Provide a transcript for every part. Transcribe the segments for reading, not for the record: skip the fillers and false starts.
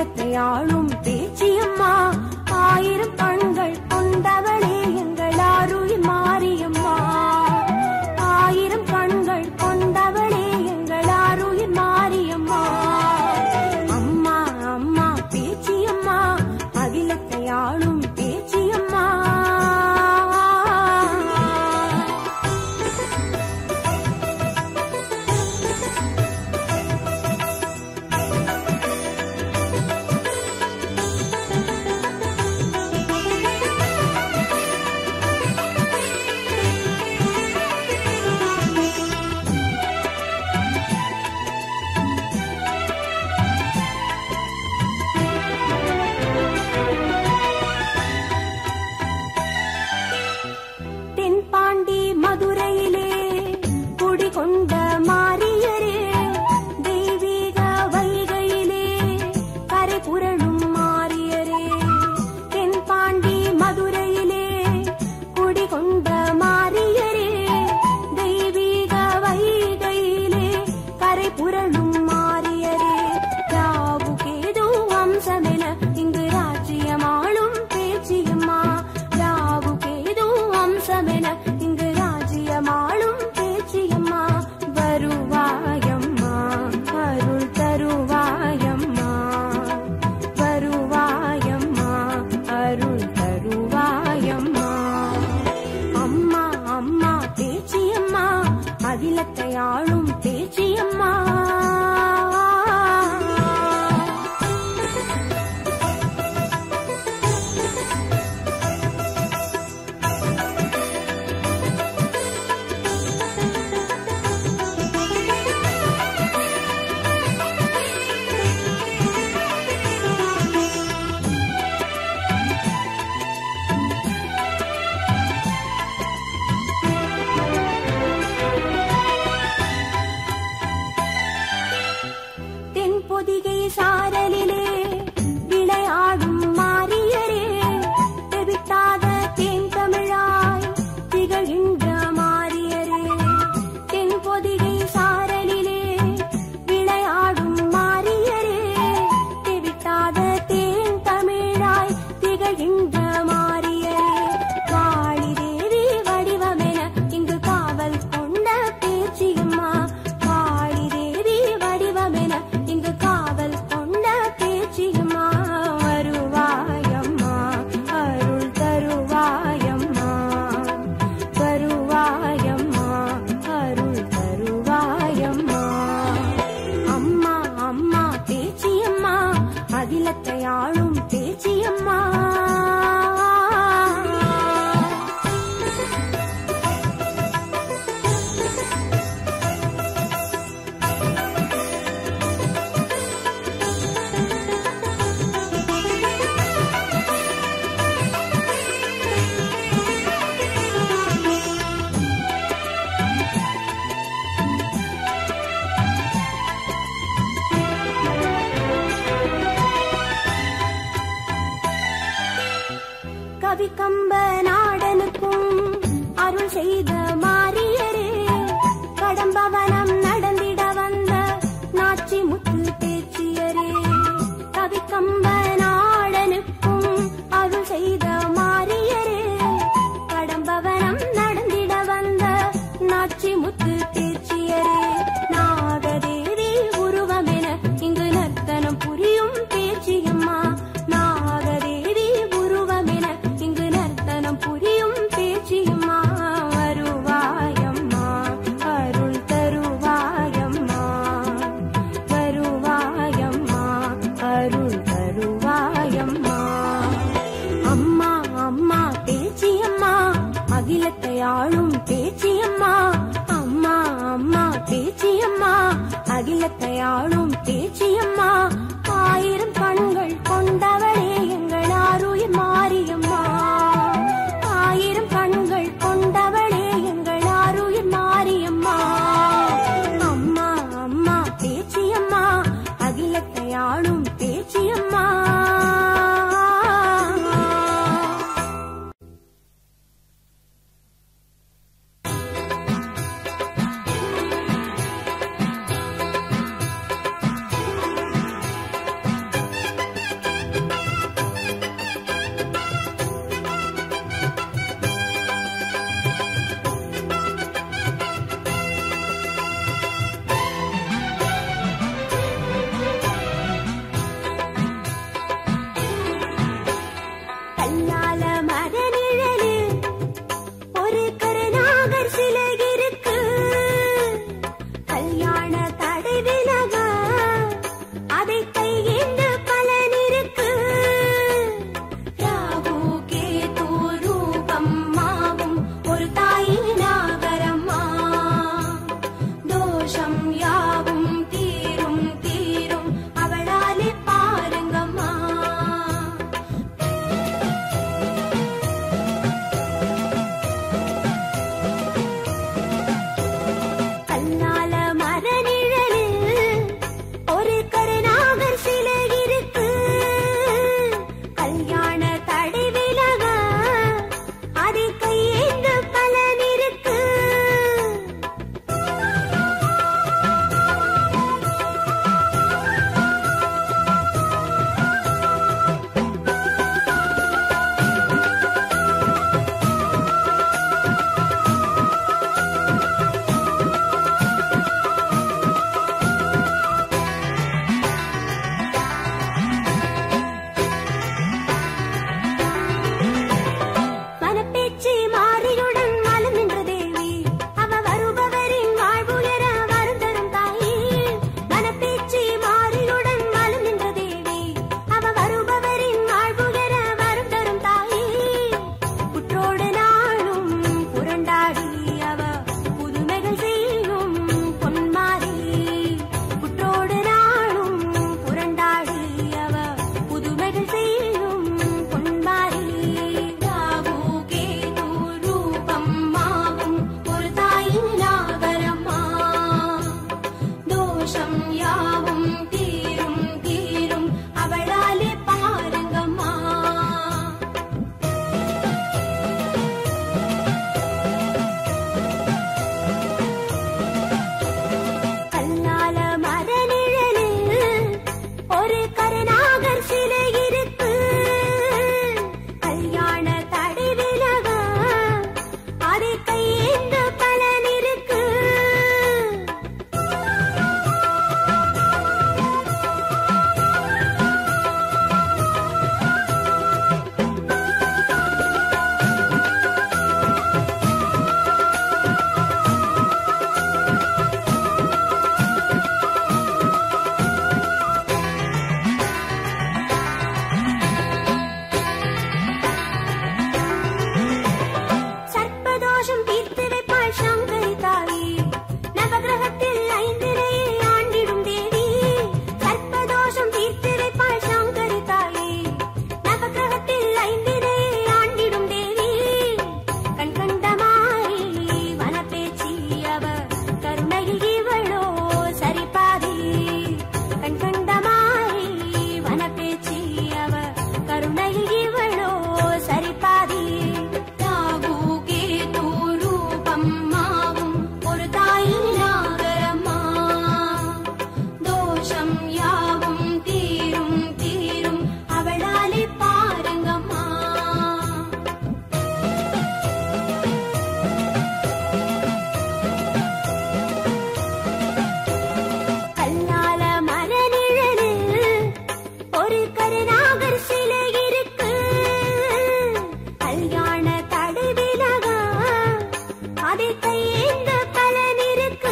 அகிலத்தை ஆளும் பேச்சியம்மா, ஆயிரம் கண்கள் கொண்டவளே எங்கள் ஆருயிர் மாரியம்மா, ஆயிரம் கண்கள் கொண்டவளே எங்கள் ஆருயிர் மாரியம்மா. அம்மா அம்மா பேச்சியம்மா, அகிலத்தை ஆளும் பேச்சியம்மா. தென்பாண்டி மதுரையிலே குடிகொண்ட மாரியரே, தெய்வீக வைகையிலே கரை புரளும் மாரியரே. தென்பாண்டி மதுரையிலே குடிகொண்ட மாரியரே, தெய்வீக வைகையிலே கரை புரளும் மாரியரே. ராகு கேது வம்சமென இங்கு ராஜ்யமாளும் பேச்சியம்மா, ராகு கேது வம்சமென இங்கு ராஜ்யமாளும் பேச்சியம்மா. வருவாயம்மா அருள் தருவாயம்மா, வருவாயம்மா அருள் தருவாயம்மா. அம்மா அம்மா பேச்சியம்மா, அகிலத்தை ஆளும் பேச்சியம்மா. தென்பொதிகை சாரலிலே விளையாடும் மாரியரே, தெவிட்டாத தேன் தமிழாய் திகழ்கின்ற மாரியரே. தென்பொதிகை சாரலிலே விளையாடும் மாரியரே, தெவிட்டாத தேன் தமிழாய் திகழ்கின்ற மாரியரே. காளி தேவி வடிவமென இங்கு காவல் கொண்ட பேச்சியம்மா, காளி தேவி வடிவமென இங்கு காவல் கொண்ட பேச்சியம்மா. வருவாயம்மா அருள் தருவாயம்மா, வருவாயம்மா அருள் தருவாயம்மா. அம்மா அம்மா பேச்சியம்மா, அகிலத்தை ஆளும் பேச்சியம்மா. கவி கம்ப நாடனுக்கும் அருள் செய்த மாரியரே, கடம்பவனம் நடந்திட வந்த நாச்சி முத்து பேச்சியரே. கவி கம்ப நாடனுக்கும் அருள் செய்த மாரியரே, கடம்பவனம் நடந்திட வந்த நாச்சி முத்து பேச்சியரே. நாகதேவி உருவமென இங்கு நர்த்தனம் புரியும் பேச்சியம்மா, நாகதேவி உருவமென இங்கு நர்த்தனம் புரியும் பேச்சியம்மா. வருவாயம்மா அருள் தருவாயம்மா, வருவாயம்மா அருள் தருவாயம்மா. அம்மா அம்மா பேச்சியம்மா, அகிலத்தை ஆளும் பேச்சியம்மா. அம்மா அம்மா பேச்சியம்மா, அகிலத்தை ஆளும் பேச்சியம்மா. ஆயிரம் கண்கள் கொண்டவளே எங்கள் ஆருயிர் மாரியம்மா, ஆயிரம் கண்கள் கொண்டவளே எங்கள் ஆருயிர் மாரியம்மா. அம்மா அம்மா பேச்சியம்மா, அகிலத்தை ஆளும் பேச்சியம்மா. யாவும் தீரும் தீரும் அவளாலே பாருங்கம்மா. கல்லால மரநிழலில் ஒரு கருநாகர் சிலை இருக்கு. கல்யாண தடை விலக அதை கையேந்த பலன் இருக்கு. மனப்பேச்சு மாறியுடன் மலம் நின்ற தேவி அவ வருபவரின் வாழ்வுயர வரும் தரும் தாயி. மனப்பேச்சு மாறியுடன் மலம் நின்ற தேவி அவ வருபவரின் வாழ்வுயர வரும் தரும் தாயி. புற்றோடு நாளும் புரண்டாடி அவ புதுமைகள் செய்யும் பொன்மாரி. புற்றோடு நாளும் புரண்டாடி அவ புதுமைகள் செய்யும் பொன்மாரி. ரூபம் மாவும் ஒரு தாயின் நாகரம்மா. தோஷம் யாவும் தீரும் தீரும் அவளாலே பாருங்கம்மா. கல்லால மரநிழலில் ஒரு கருநாகர் சிலை இருக்கு. கல்யாண தடை விலக அதை கையேந்த பலன் இருக்கு. சர்ப்பதோஷம் தீர்த்து வைப்பாள் சங்கரி தாயி. நவகிரகத்தில் ஐந்திரையை ஆண்டிடும் தேவி. சர்ப்பதோஷம் தீர்த்து வைப்பாள் சங்கரி தாயி. நவகிரகத்தில் ஐந்திரையை ஆண்டிடும் தேவி. கண் கண்ட மாறி வனப்பேச்சி அவ கருணையில் இவளோ சரிபாதி. கண் கண்ட மாறி வனப்பேச்சி அவ கருணையில் இவளோ சரிபாதி. ரூபம் மாவும் ஒரு தாயின் நாகரம்மா. தோஷம் யாவும் தீரும் தீரும் அவளாலே பாருங்கம்மா. கல்லால மரநிழலில் ஒரு கருநாகர் சிலை இருக்கு. கல்யாண தடை விலக அதை கையேந்த பலன் இருக்கு.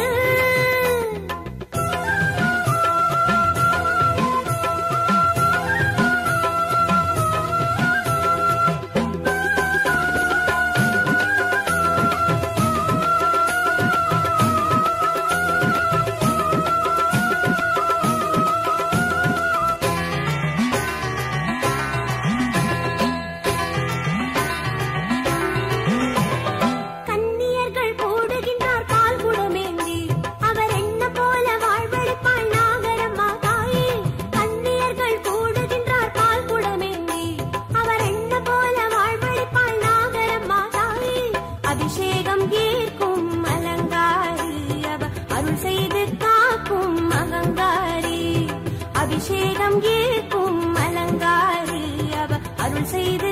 கன்னியர்கள் கூடுகின்றார் கால் குடமேந்தி. அவர் என்ன போல வாழ்வழிப்பாள் நாகரம்மா தாயி. கன்னியர்கள் கூடுகின்றார் கால் குடமேந்தி. அவர் என்ன போல வாழ்வழிப்பாள் நாகரம்மா தாயி. அபிஷேகம் ஏற்கும் அலங்காரி அவ அருள் செய்து காக்கும் அகங்காரி. அபிஷேகம் ஏற்கும் அலங்காரி அவ அருள் செய்து